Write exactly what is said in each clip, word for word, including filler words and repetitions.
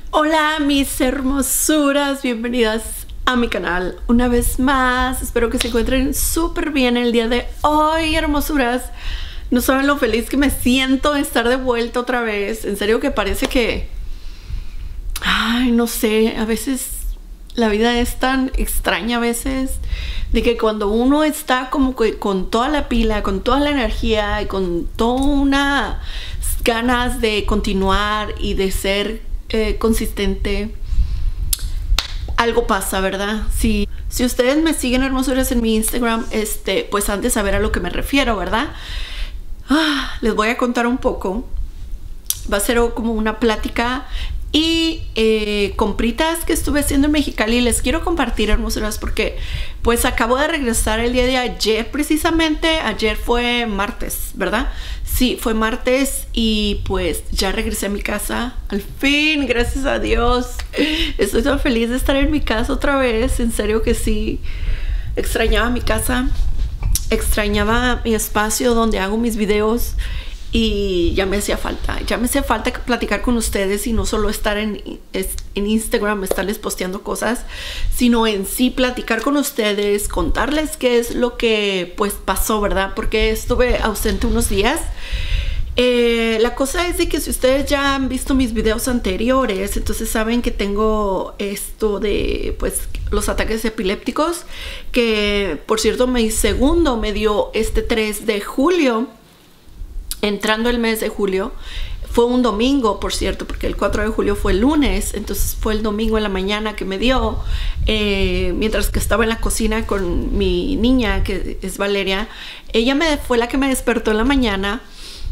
Hola mis hermosuras, bienvenidas a mi canal una vez más. Espero que se encuentren súper bien el día de hoy, hermosuras. No saben lo feliz que me siento de estar de vuelta otra vez. En serio que parece que... Ay, no sé, a veces la vida es tan extraña a veces, de que cuando uno está como que con toda la pila, con toda la energía y con todas unas ganas de continuar y de ser eh, consistente, algo pasa, ¿verdad? Si, si ustedes me siguen, hermosuras, en mi Instagram, este, pues han de saber a lo que me refiero, ¿verdad? Ah, les voy a contar un poco. Va a ser como una plática y eh, compritas que estuve haciendo en Mexicali. Les quiero compartir, hermosuras, porque pues acabo de regresar el día de ayer. Precisamente ayer fue martes, ¿verdad? Sí, fue martes y pues ya regresé a mi casa al fin, gracias a Dios. Estoy tan feliz de estar en mi casa otra vez. En serio que sí, extrañaba mi casa, extrañaba mi espacio donde hago mis videos. Y ya me hacía falta, ya me hacía falta platicar con ustedes y no solo estar en, en Instagram, estarles posteando cosas, sino en sí platicar con ustedes, contarles qué es lo que pues pasó, ¿verdad? Porque estuve ausente unos días. Eh, la cosa es de que si ustedes ya han visto mis videos anteriores, entonces saben que tengo esto de pues los ataques epilépticos, que por cierto mi segundo me dio este tres de julio. Entrando el mes de julio, fue un domingo, por cierto, porque el cuatro de julio fue el lunes, entonces fue el domingo en la mañana que me dio, eh, mientras que estaba en la cocina con mi niña, que es Valeria. Ella me, fue la que me despertó en la mañana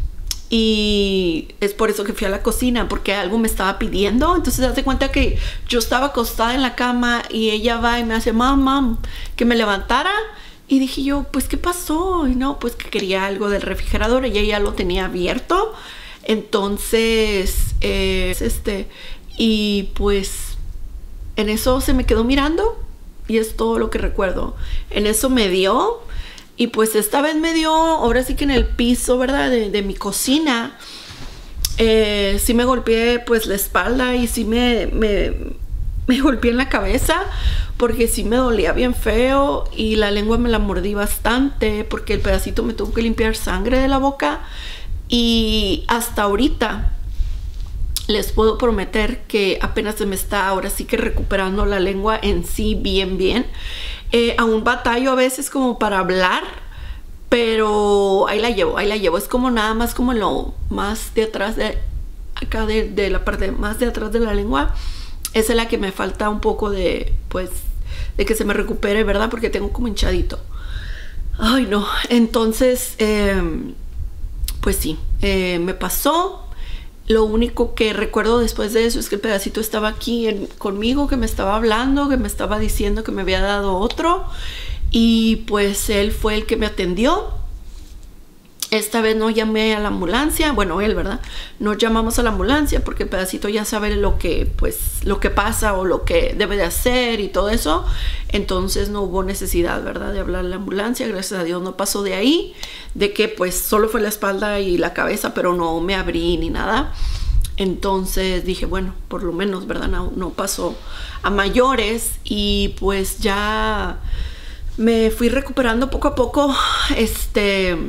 y es por eso que fui a la cocina, porque algo me estaba pidiendo. Entonces date cuenta que yo estaba acostada en la cama y ella va y me hace, mam, mam, que me levantara. Y dije yo, pues, ¿qué pasó? Y no, pues que quería algo del refrigerador. Ella ya lo tenía abierto. Entonces, eh, este, y pues, en eso se me quedó mirando. Y es todo lo que recuerdo. En eso me dio. Y pues esta vez me dio, ahora sí que en el piso, ¿verdad? De, de mi cocina. Eh, sí me golpeé, pues, la espalda y sí me... me Me golpeé en la cabeza porque sí me dolía bien feo y la lengua me la mordí bastante porque el pedacito me tuvo que limpiar sangre de la boca. Y hasta ahorita les puedo prometer que apenas se me está ahora sí que recuperando la lengua en sí bien bien. Eh, aún batallo a veces como para hablar, pero ahí la llevo, ahí la llevo. Es como nada más como lo más de atrás de acá de, de la parte más de atrás de la lengua. Esa es la que me falta un poco de, pues, de que se me recupere, ¿verdad? Porque tengo como hinchadito. Ay, no. Entonces, eh, pues sí, eh, me pasó. Lo único que recuerdo después de eso es que el pedacito estaba aquí en, conmigo, que me estaba hablando, que me estaba diciendo que me había dado otro. Y pues él fue el que me atendió. Esta vez no llamé a la ambulancia, bueno, él, ¿verdad? No llamamos a la ambulancia porque el pedacito ya sabe lo que, pues, lo que pasa o lo que debe de hacer y todo eso. Entonces no hubo necesidad, ¿verdad? De hablar a la ambulancia. Gracias a Dios no pasó de ahí, de que pues solo fue la espalda y la cabeza, pero no me abrí ni nada. Entonces dije, bueno, por lo menos, ¿verdad? No, no pasó a mayores y pues ya me fui recuperando poco a poco, este...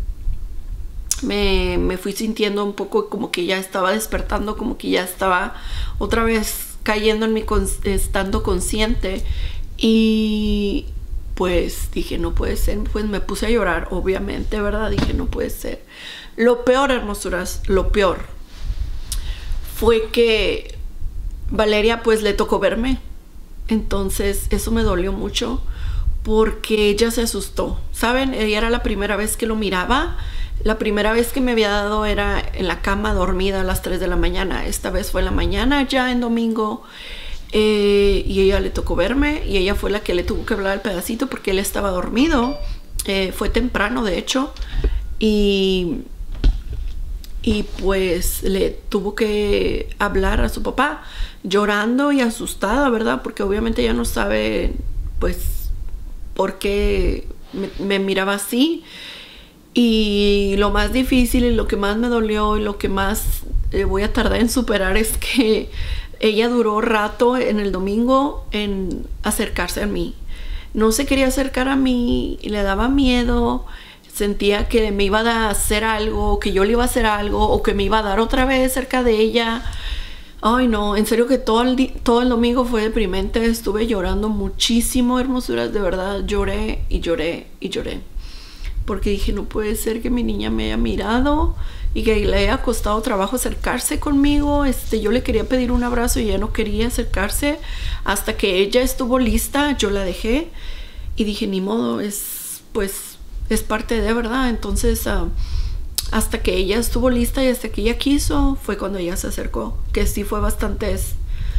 Me, me fui sintiendo un poco como que ya estaba despertando, como que ya estaba otra vez cayendo en mi estando consciente. Y pues dije, no puede ser. Pues me puse a llorar, obviamente, ¿verdad? Dije, no puede ser. Lo peor, hermosuras, lo peor fue que Valeria pues le tocó verme. Entonces eso me dolió mucho porque ella se asustó, ¿saben? Ella era la primera vez que lo miraba. La primera vez que me había dado era en la cama dormida a las tres de la mañana. Esta vez fue en la mañana ya en domingo. Eh, y ella le tocó verme y ella fue la que le tuvo que hablar al pedacito porque él estaba dormido. Eh, fue temprano, de hecho. Y, y pues le tuvo que hablar a su papá llorando y asustada, ¿verdad? Porque obviamente ella no sabe pues por qué me, me miraba así. Y lo más difícil y lo que más me dolió y lo que más eh, voy a tardar en superar es que ella duró rato en el domingo en acercarse a mí. No se quería acercar a mí y le daba miedo. Sentía que me iba a hacer algo, que yo le iba a hacer algo, o que me iba a dar otra vez cerca de ella. Ay, no, en serio que todo el, todo el domingo fue deprimente. Estuve llorando muchísimo, hermosuras. De verdad, lloré y lloré y lloré. Porque dije, no puede ser que mi niña me haya mirado y que le haya costado trabajo acercarse conmigo. Este, yo le quería pedir un abrazo y ella no quería acercarse. Hasta que ella estuvo lista, yo la dejé. Y dije, ni modo, es, pues, es parte de, ¿verdad? Entonces, uh, hasta que ella estuvo lista y hasta que ella quiso, fue cuando ella se acercó. Que sí fue bastantes,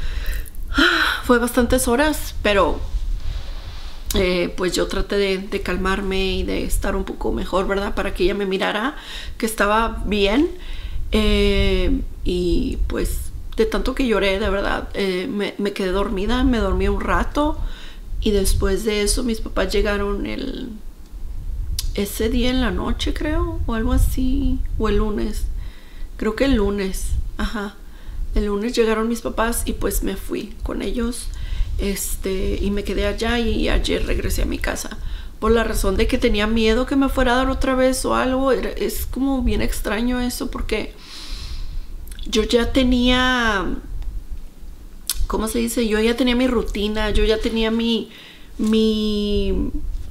fue bastantes horas, pero eh, pues yo traté de, de calmarme y de estar un poco mejor, ¿verdad? Para que ella me mirara que estaba bien. Eh, y pues de tanto que lloré, de verdad, eh, me, me quedé dormida, me dormí un rato. Y después de eso mis papás llegaron el... ese día en la noche, creo, o algo así, o el lunes, creo que el lunes, ajá, el lunes llegaron mis papás y pues me fui con ellos, este, y me quedé allá y ayer regresé a mi casa, por la razón de que tenía miedo que me fuera a dar otra vez o algo. Era, es como bien extraño eso, porque yo ya tenía, ¿cómo se dice? Yo ya tenía mi rutina, yo ya tenía mi, mi...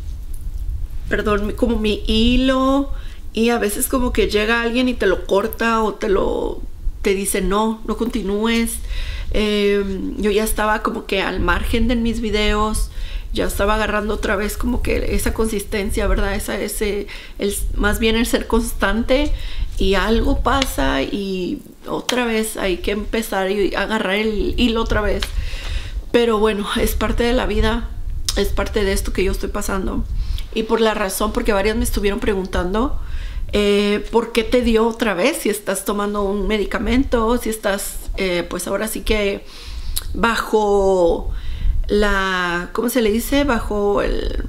perdón, como mi hilo, y a veces como que llega alguien y te lo corta o te lo te dice no, no continúes. Eh, yo ya estaba como que al margen de mis videos, ya estaba agarrando otra vez como que esa consistencia, ¿verdad? Esa, ese, el, más bien el ser constante, y algo pasa y otra vez hay que empezar y agarrar el hilo otra vez. Pero bueno, es parte de la vida, es parte de esto que yo estoy pasando. Y por la razón, porque varias me estuvieron preguntando eh, ¿por qué te dio otra vez? Si estás tomando un medicamento, si estás eh, pues ahora sí que bajo la, ¿cómo se le dice? Bajo el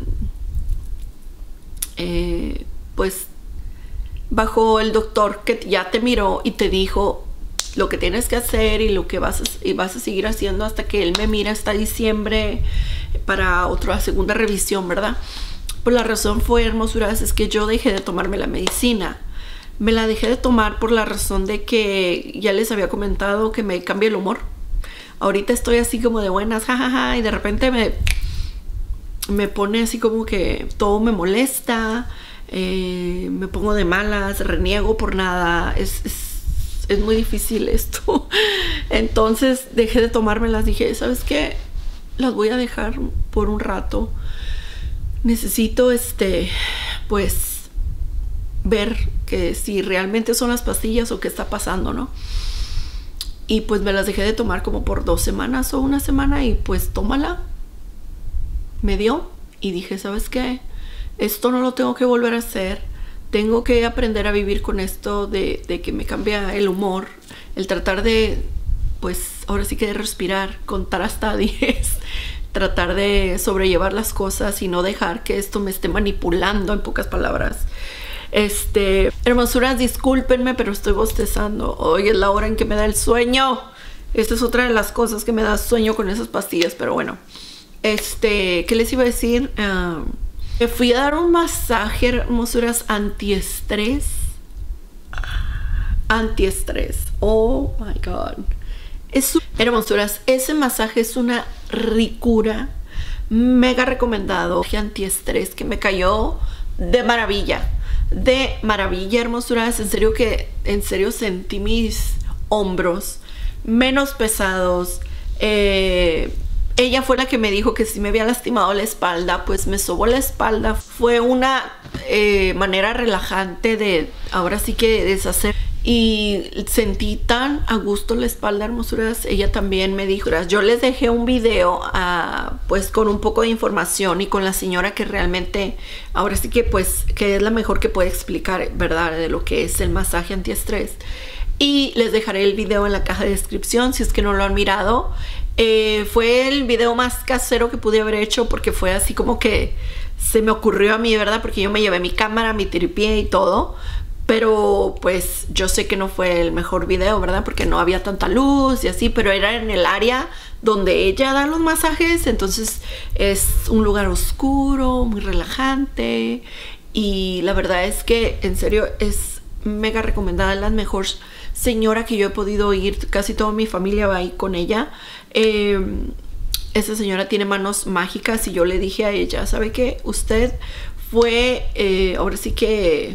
eh, pues bajo el doctor que ya te miró y te dijo lo que tienes que hacer y lo que vas a, y vas a seguir haciendo hasta que él me mira hasta diciembre para otra segunda revisión, ¿verdad? Pues la razón fue, hermosuras, es que yo dejé de tomarme la medicina. Me la dejé de tomar por la razón de que ya les había comentado que me cambia el humor. Ahorita estoy así como de buenas, jajaja, ja, ja, y de repente me, me pone así como que todo me molesta, eh, me pongo de malas, reniego por nada. Es, es, es muy difícil esto. Entonces dejé de tomármelas, dije, ¿sabes qué? Las voy a dejar por un rato. Necesito, este, pues, ver que si realmente son las pastillas o qué está pasando, ¿no? Y pues me las dejé de tomar como por dos semanas o una semana y pues tómala. Me dio y dije, ¿sabes qué? Esto no lo tengo que volver a hacer. Tengo que aprender a vivir con esto de, de que me cambia el humor. El tratar de, pues, ahora sí que de respirar, contar hasta diez. Tratar de sobrellevar las cosas y no dejar que esto me esté manipulando, en pocas palabras. Este, hermosuras, discúlpenme, pero estoy bostezando. Hoy es la hora en que me da el sueño. Esta es otra de las cosas que me da sueño con esas pastillas, pero bueno. Este, ¿qué les iba a decir? Uh, me fui a dar un masaje, hermosuras, antiestrés. Antiestrés. Oh my God. Es, hermosuras, ese masaje es una ricura, mega recomendado, antiestrés, que me cayó de maravilla, de maravilla, hermosuras. En serio que, en serio sentí mis hombros menos pesados. Eh, ella fue la que me dijo que si me había lastimado la espalda, pues me sobó la espalda. Fue una eh, manera relajante de, ahora sí que deshacer. Y sentí tan a gusto la espalda, hermosuras. Ella también me dijo, yo les dejé un video uh, pues con un poco de información y con la señora que realmente ahora sí que pues que es la mejor que puede explicar, ¿verdad?, de lo que es el masaje antiestrés. Y les dejaré el video en la caja de descripción si es que no lo han mirado. Eh, fue el video más casero que pude haber hecho, porque fue así como que se me ocurrió a mí, ¿verdad? Porque yo me llevé mi cámara, mi tripié y todo. Pero pues yo sé que no fue el mejor video, ¿verdad? Porque no había tanta luz y así, pero era en el área donde ella da los masajes. Entonces es un lugar oscuro, muy relajante. Y la verdad es que en serio es mega recomendada, la mejor señora que yo he podido ir. Casi toda mi familia va ahí con ella. Eh, esa señora tiene manos mágicas y yo le dije a ella, ¿sabe qué? Usted fue, eh, ahora sí que...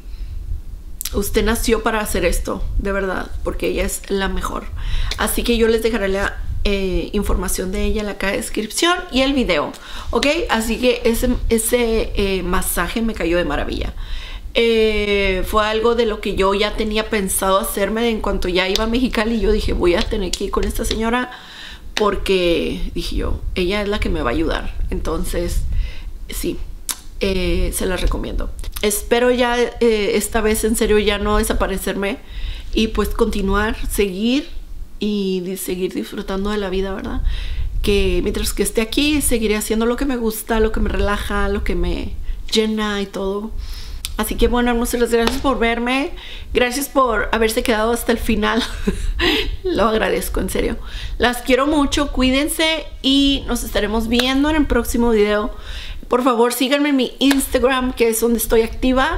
usted nació para hacer esto, de verdad, porque ella es la mejor. Así que yo les dejaré la eh, información de ella en la caja de descripción y el video, ¿ok? Así que ese, ese eh, masaje me cayó de maravilla. Eh, fue algo de lo que yo ya tenía pensado hacerme en cuanto ya iba a Mexicali. Yo dije, voy a tener que ir con esta señora porque, dije yo, ella es la que me va a ayudar. Entonces, sí. Eh, se las recomiendo. Espero ya eh, esta vez en serio ya no desaparecerme y pues continuar, seguir y di seguir disfrutando de la vida, ¿verdad? Que mientras que esté aquí seguiré haciendo lo que me gusta, lo que me relaja, lo que me llena y todo. Así que bueno, muchas gracias por verme. Gracias por haberse quedado hasta el final. Lo agradezco, en serio. Las quiero mucho, cuídense y nos estaremos viendo en el próximo video. Por favor, síganme en mi Instagram, que es donde estoy activa.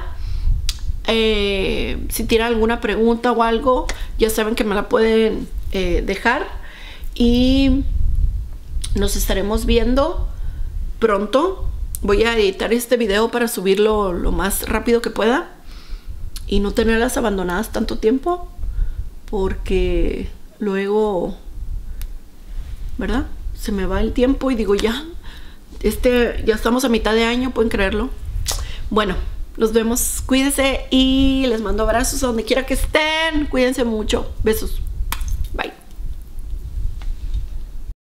Eh, si tienen alguna pregunta o algo, ya saben que me la pueden eh, dejar. Y nos estaremos viendo pronto. Voy a editar este video para subirlo lo más rápido que pueda y no tenerlas abandonadas tanto tiempo, porque luego, ¿verdad? Se me va el tiempo y digo, ya, este, ya estamos a mitad de año, ¿pueden creerlo? Bueno, nos vemos, cuídense y les mando abrazos a donde quiera que estén. Cuídense mucho, besos.